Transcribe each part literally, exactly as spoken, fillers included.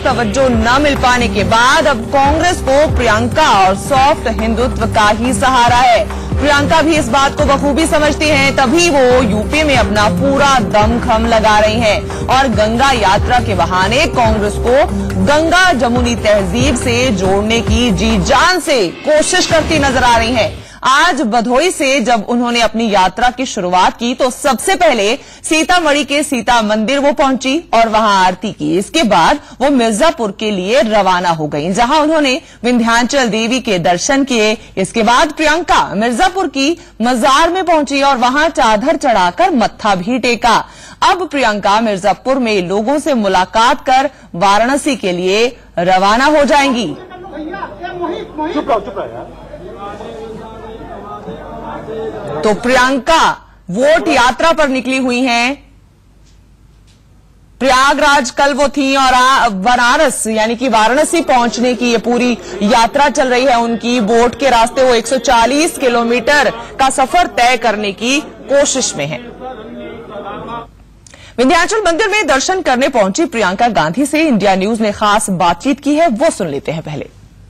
तवज्जो न मिल पाने के बाद अब कांग्रेस को प्रियंका और सॉफ्ट हिंदुत्व का ही सहारा है। प्रियंका भी इस बात को बखूबी समझती हैं, तभी वो यूपी में अपना पूरा दमखम लगा रही हैं और गंगा यात्रा के बहाने कांग्रेस को गंगा जमुनी तहजीब से जोड़ने की जी जान से कोशिश करती नजर आ रही हैं। आज भदोही से जब उन्होंने अपनी यात्रा की शुरुआत की तो सबसे पहले सीतामढ़ी के सीता मंदिर वो पहुंची और वहां आरती की। इसके बाद वो मिर्जापुर के लिए रवाना हो गई, जहां उन्होंने विंध्याचल देवी के दर्शन किए। इसके बाद प्रियंका मिर्जापुर की मजार में पहुंची और वहां चादर चढ़ाकर मत्था भी टेका। अब प्रियंका मिर्जापुर में लोगों से मुलाकात कर वाराणसी के लिए रवाना हो जाएंगी। चुप रहो, चुप रहो। तो प्रियंका वोट यात्रा पर निकली हुई हैं। प्रयागराज कल वो थी और बनारस यानी कि वाराणसी पहुंचने की ये पूरी यात्रा चल रही है उनकी। वोट के रास्ते वो एक सौ चालीस किलोमीटर का सफर तय करने की कोशिश में है। विंध्याचल मंदिर में दर्शन करने पहुंची प्रियंका गांधी से इंडिया न्यूज ने खास बातचीत की है, वो सुन लेते हैं पहले।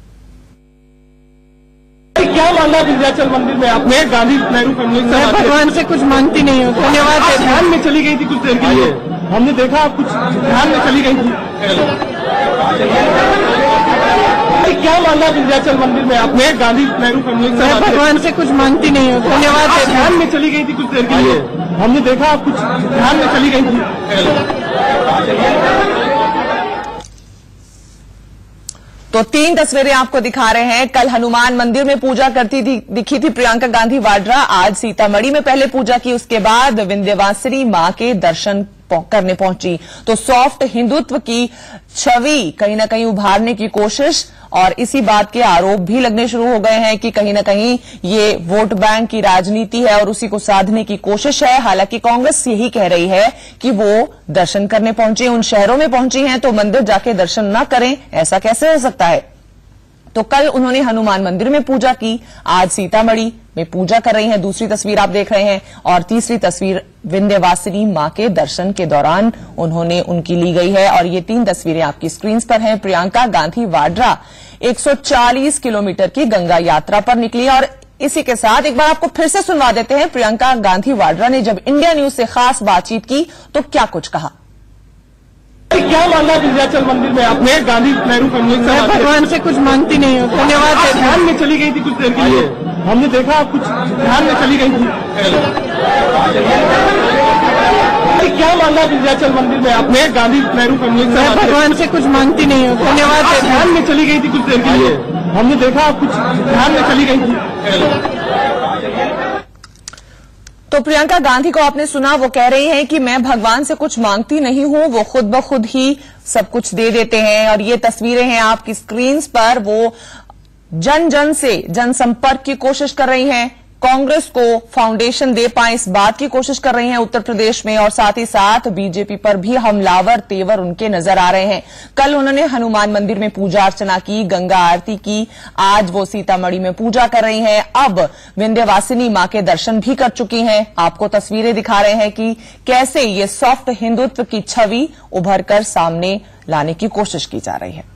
क्या मांगा विंध्याचल मंदिर में आपने? गांधी नेहरू फैमिली से भगवान से कुछ मांगती नहीं हूँ। धन्यवाद। ध्यान में चली गई थी कुछ देर के लिए, हमने देखा आप कुछ ध्यान में चली गई थी। क्या मांगा विंध्याचल मंदिर में आपने? गांधी नेहरू फैमिली से भगवान से कुछ मांगती नहीं हूँ। धन्यवाद। ध्यान में चली गई थी कुछ देर के लिए, हमने देखा आप कुछ ध्यान में चली गई थी। तो तीन तस्वीरें आपको दिखा रहे हैं। कल हनुमान मंदिर में पूजा करती थी, दिखी थी प्रियंका गांधी वाड्रा। आज सीतामढ़ी में पहले पूजा की, उसके बाद विंध्यवासिनी मां के दर्शन करने पहुंची। तो सॉफ्ट हिंदुत्व की छवि कहीं ना कहीं उभारने की कोशिश और इसी बात के आरोप भी लगने शुरू हो गए हैं कि कहीं ना कहीं ये वोट बैंक की राजनीति है और उसी को साधने की कोशिश है। हालांकि कांग्रेस यही कह रही है कि वो दर्शन करने पहुंची, उन शहरों में पहुंची हैं तो मंदिर जाके दर्शन न करें, ऐसा कैसे हो सकता है। तो कल उन्होंने हनुमान मंदिर में पूजा की, आज सीतामढ़ी में पूजा कर रही हैं। दूसरी तस्वीर आप देख रहे हैं और तीसरी तस्वीर विंध्यवासिनी मां के दर्शन के दौरान उन्होंने उनकी ली गई है और ये तीन तस्वीरें आपकी स्क्रीन पर हैं। प्रियंका गांधी वाड्रा एक सौ चालीस किलोमीटर की गंगा यात्रा पर निकली और इसी के साथ एक बार आपको फिर से सुनवा देते हैं। प्रियंका गांधी वाड्रा ने जब इंडिया न्यूज से खास बातचीत की तो क्या कुछ कहा। क्या मांगा विंध्याचल मंदिर में आपने? गांधी नेहरू फैमिली से भगवान से कुछ मांगती नहीं हूँ। धन्यवाद। ध्यान में चली गई थी कुछ देर के लिए, हमने देखा आप कुछ ध्यान में चली गई थी। क्या मांगा विंध्याचल मंदिर में आपने? गांधी नेहरू फैमिली से भगवान से कुछ मांगती नहीं हूँ। धन्यवाद। ध्यान में चली गई थी कुछ देर के लिए, हमने देखा आप कुछ ध्यान में चली गई थी। तो प्रियंका गांधी को आपने सुना, वो कह रही हैं कि मैं भगवान से कुछ मांगती नहीं हूं, वो खुद ब खुद ही सब कुछ दे देते हैं। और ये तस्वीरें हैं आपकी स्क्रीन पर, वो जन जन से जनसंपर्क की कोशिश कर रही हैं, कांग्रेस को फाउंडेशन दे पाए इस बात की कोशिश कर रही हैं उत्तर प्रदेश में और साथ ही साथ बीजेपी पर भी हमलावर तेवर उनके नजर आ रहे हैं। कल उन्होंने हनुमान मंदिर में पूजा अर्चना की, गंगा आरती की, आज वो सीतामढ़ी में पूजा कर रही हैं, अब विंध्यवासिनी मां के दर्शन भी कर चुकी हैं। आपको तस्वीरें दिखा रहे हैं कि कैसे ये सॉफ्ट हिंदुत्व की छवि उभर कर सामने लाने की कोशिश की जा रही है।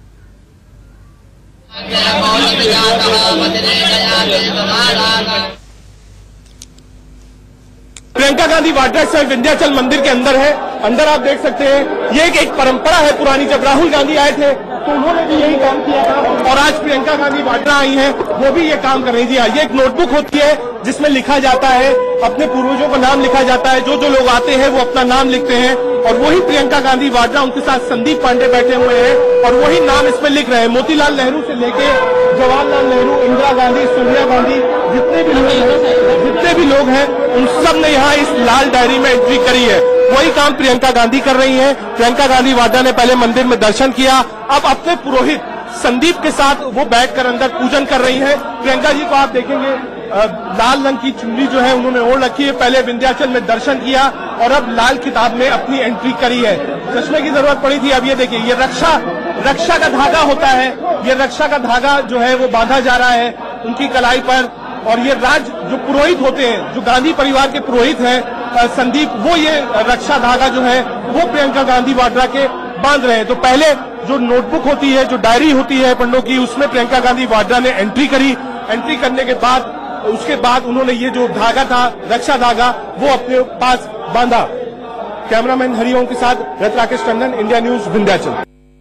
प्रियंका गांधी वाड्रा इस समय विंध्याचल मंदिर के अंदर है। अंदर आप देख सकते हैं ये एक, एक परंपरा है पुरानी, जब राहुल गांधी आए थे तो उन्होंने भी यही काम किया था और आज प्रियंका गांधी वाड्रा आई हैं, वो भी ये काम कर रही थी। ये एक नोटबुक होती है जिसमें लिखा जाता है, अपने पूर्वजों का नाम लिखा जाता है, जो जो लोग आते हैं वो अपना नाम लिखते हैं और वही प्रियंका गांधी वाड्रा, उनके साथ संदीप पांडे बैठे हुए हैं और वही नाम इसमें लिख रहे हैं। मोतीलाल नेहरू से लेके जवाहरलाल नेहरू, इंदिरा गांधी, सोनिया गांधी, जितने भी लोग हैं जितने भी लोग हैं उन सब ने यहाँ इस लाल डायरी में एंट्री करी है। वही काम प्रियंका गांधी कर रही हैं। प्रियंका गांधी वाड्रा ने पहले मंदिर में दर्शन किया, अब अपने पुरोहित संदीप के साथ वो बैठकर अंदर पूजन कर रही हैं। प्रियंका जी को आप देखेंगे लाल रंग की चुनरी जो है उन्होंने ओढ़ रखी है। पहले विंध्याचल में दर्शन किया और अब लाल किताब में अपनी एंट्री करी है। चश्मे की जरूरत पड़ी थी। अब ये देखिए, ये रक्षा रक्षा का धागा होता है, ये रक्षा का धागा जो है वो बांधा जा रहा है उनकी कलाई पर। और ये राज जो पुरोहित होते हैं, जो गांधी परिवार के पुरोहित हैं संदीप, वो ये रक्षा धागा जो है वो प्रियंका गांधी वाड्रा के बांध रहे हैं। तो पहले जो नोटबुक होती है, जो डायरी होती है पन्नों की, उसमें प्रियंका गांधी वाड्रा ने एंट्री करी। एंट्री करने के बाद उसके बाद उन्होंने ये जो धागा था, रक्षा धागा, वो अपने पास बांधा। कैमरामैन हरिओम के साथ रथ राकेश टंडन, इंडिया न्यूज, विंध्याचल।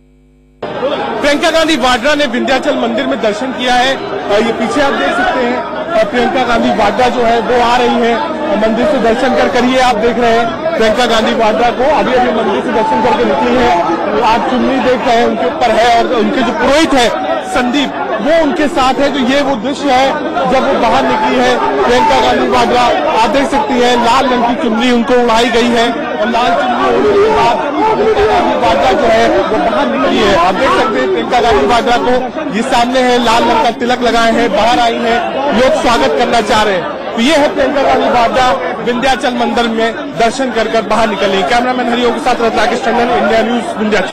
प्रियंका गांधी वाड्रा ने विंध्याचल मंदिर में दर्शन किया है। ये पीछे आप देख सकते हैं, प्रियंका गांधी वाड्रा जो है वो आ रही है मंदिर से दर्शन कर करिए। आप देख रहे हैं प्रियंका गांधी वाड्रा को अभी अभी मंदिर से दर्शन करके निकली है। आप चुन्नी देख रहे हैं, उनके ऊपर है, और उनके जो पुरोहित है संदीप, वो उनके साथ है। तो ये वो दृश्य है जब वो बाहर निकली है प्रियंका गांधी वाड्रा। आप देख सकती है लाल रंग की चुन्नी उनको उड़ाई गई है, और लाल चुन्नी उड़ने के बाद प्रियंका गांधी वाड्रा जो है वो बाहर निकली है। आप देख सकते हैं प्रियंका गांधी वाड्रा को, ये सामने है, लाल रंग का तिलक लगाए हैं, बाहर आई है, लोग स्वागत करना चाह रहे हैं। तो ये है प्रियंका गांधी वाड्रा विंध्याचल मंदिर में दर्शन कर कर बाहर निकली। कैमरामैन हरिओम के साथ रथ राकेश टंडन, इंडिया न्यूज, विंध्याचल।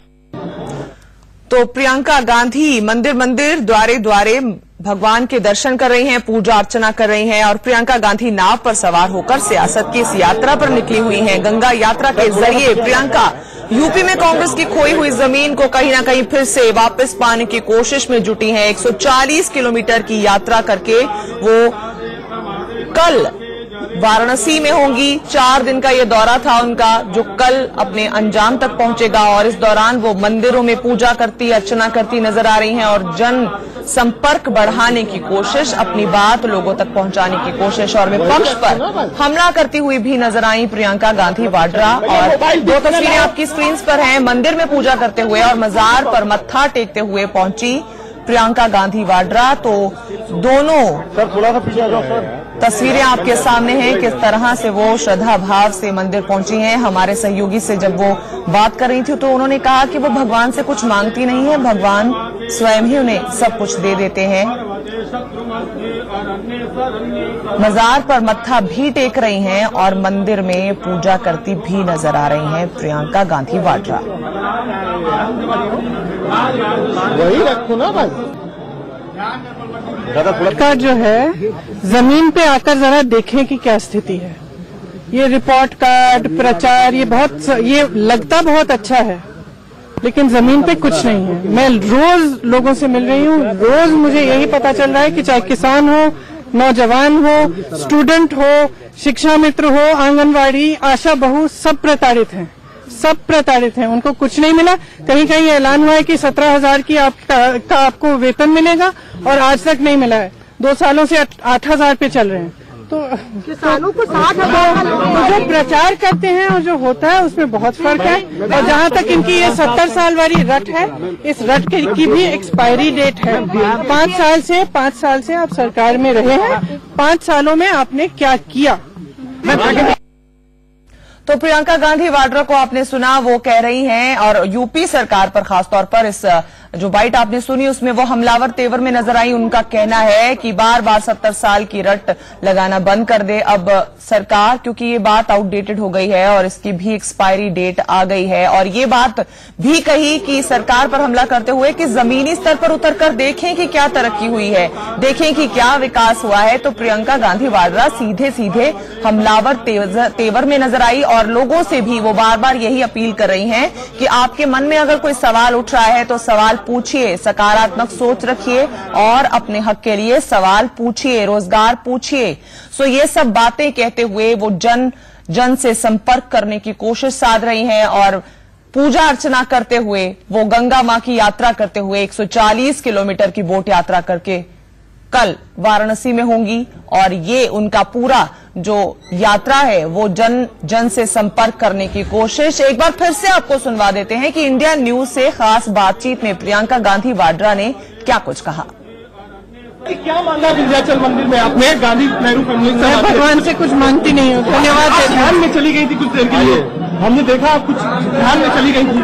तो प्रियंका गांधी मंदिर मंदिर द्वारे द्वारे भगवान के दर्शन कर रही हैं, पूजा अर्चना कर रही हैं, और प्रियंका गांधी नाव पर सवार होकर सियासत की इस यात्रा पर निकली हुई हैं। गंगा यात्रा के जरिए प्रियंका यूपी में कांग्रेस की खोई हुई जमीन को कहीं ना कहीं फिर से वापस पाने की कोशिश में जुटी हैं। एक सौ चालीस किलोमीटर की यात्रा करके वो कल वाराणसी में होंगी। चार दिन का ये दौरा था उनका, जो कल अपने अंजाम तक पहुंचेगा, और इस दौरान वो मंदिरों में पूजा करती, अर्चना करती नजर आ रही हैं, और जन संपर्क बढ़ाने की कोशिश, अपनी बात लोगों तक पहुंचाने की कोशिश, और विपक्ष पर हमला करती हुई भी नजर आई प्रियंका गांधी वाड्रा। और दो तस्वीरें आपकी स्क्रीन पर हैं, मंदिर में पूजा करते हुए और मजार पर मत्था टेकते हुए पहुंची प्रियंका गांधी वाड्रा। तो दोनों तस्वीरें आपके सामने हैं, किस तरह से वो श्रद्धा भाव से मंदिर पहुंची हैं। हमारे सहयोगी से जब वो बात कर रही थी तो उन्होंने कहा कि वो भगवान से कुछ मांगती नहीं है, भगवान स्वयं ही उन्हें सब कुछ दे देते हैं। मजार पर मत्था भी टेक रही हैं और मंदिर में पूजा करती भी नजर आ रही हैं प्रियंका गांधी वाड्रा। वही रखो ना बस। का जो है जमीन पे आकर जरा देखें कि क्या स्थिति है। ये रिपोर्ट कार्ड, प्रचार, ये बहुत, ये लगता बहुत अच्छा है, लेकिन जमीन पे कुछ नहीं है। मैं रोज लोगों से मिल रही हूँ, रोज मुझे यही पता चल रहा है कि चाहे किसान हो, नौजवान हो, स्टूडेंट हो, शिक्षा मित्र हो, आंगनवाड़ी, आशा बहू, सब प्रताड़ित हैं, सब प्रताड़ित हैं। उनको कुछ नहीं मिला। कहीं कहीं ऐलान हुआ है कि सत्रह हजार की आपका का आपको वेतन मिलेगा, और आज तक नहीं मिला है। दो सालों से आठ हजार पे चल रहे हैं। तो किसानों को साठ हजार तो जो प्रचार करते हैं और जो होता है उसमें बहुत फर्क है। और जहाँ तक इनकी ये सत्तर साल वाली रट है, इस रट की भी एक्सपायरी डेट है। पांच साल से पांच साल से आप सरकार में रहे हैं, पांच सालों में आपने क्या किया? तो प्रियंका गांधी वाड्रा को आपने सुना, वो कह रही हैं, और यूपी सरकार पर खासतौर पर इस जो बाइट आपने सुनी उसमें वो हमलावर तेवर में नजर आई। उनका कहना है कि बार बार सत्तर साल की रट लगाना बंद कर दे अब सरकार, क्योंकि ये बात आउटडेटेड हो गई है और इसकी भी एक्सपायरी डेट आ गई है। और ये बात भी कही कि सरकार पर हमला करते हुए कि जमीनी स्तर पर उतरकर देखें कि क्या तरक्की हुई है, देखें कि क्या विकास हुआ है। तो प्रियंका गांधी वाड्रा सीधे सीधे हमलावर तेवर में नजर आई, और लोगों से भी वो बार बार यही अपील कर रही हैं कि आपके मन में अगर कोई सवाल उठ रहा है तो सवाल पूछिए, सकारात्मक सोच रखिए और अपने हक के लिए सवाल पूछिए, रोजगार पूछिए। सो ये सब बातें कहते हुए वो जन जन से संपर्क करने की कोशिश साध रही हैं, और पूजा अर्चना करते हुए वो गंगा मां की यात्रा करते हुए एक सौ चालीस किलोमीटर की बोट यात्रा करके कल वाराणसी में होंगी। और ये उनका पूरा जो यात्रा है वो जन जन से संपर्क करने की कोशिश। एक बार फिर से आपको सुनवा देते हैं कि इंडिया न्यूज से खास बातचीत में प्रियंका गांधी वाड्रा ने क्या कुछ कहा। क्या मांगा विंध्याचल मंदिर में आपने? गांधी नेहरू फैमिली से मैं भगवान से कुछ मांगती नहीं हूँ, धन्यवाद। ध्यान में चली गई थी कुछ देर के लिए, हमने देखा कुछ ध्यान में चली गई थी।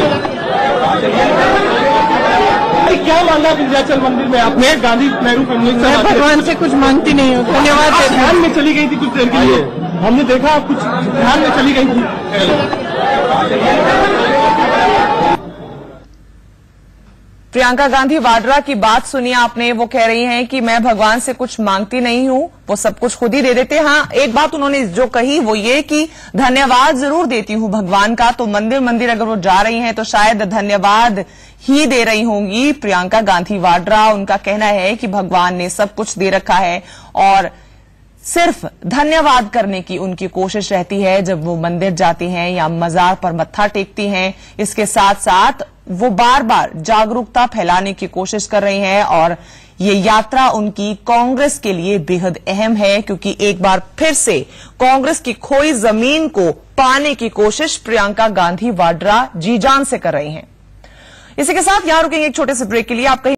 क्या मांगा विंध्याचल मंदिर में आपने? गांधी नेहरू फैमिली से मैं भगवान से कुछ मांगती नहीं हूँ, धन्यवाद। ध्यान में चली गई थी कुछ देर के लिए, हमने देखा कुछ ध्यान में चली गई थी। प्रियंका गांधी वाड्रा की बात सुनिए आपने। वो कह रही हैं कि मैं भगवान से कुछ मांगती नहीं हूं, वो सब कुछ खुद ही दे देते। हाँ, एक बात उन्होंने जो कही वो ये कि धन्यवाद जरूर देती हूं भगवान का। तो मंदिर मंदिर अगर वो जा रही हैं तो शायद धन्यवाद ही दे रही होंगी प्रियंका गांधी वाड्रा। उनका कहना है कि भगवान ने सब कुछ दे रखा है और सिर्फ धन्यवाद करने की उनकी कोशिश रहती है जब वो मंदिर जाती हैं या मजार पर मत्था टेकती हैं। इसके साथ साथ वो बार बार जागरूकता फैलाने की कोशिश कर रही हैं और ये यात्रा उनकी कांग्रेस के लिए बेहद अहम है, क्योंकि एक बार फिर से कांग्रेस की खोई जमीन को पाने की कोशिश प्रियंका गांधी वाड्रा जी जान से कर रही हैं। इसी के साथ यहां रुकेंगे एक छोटे से ब्रेक के लिए। आप कहीं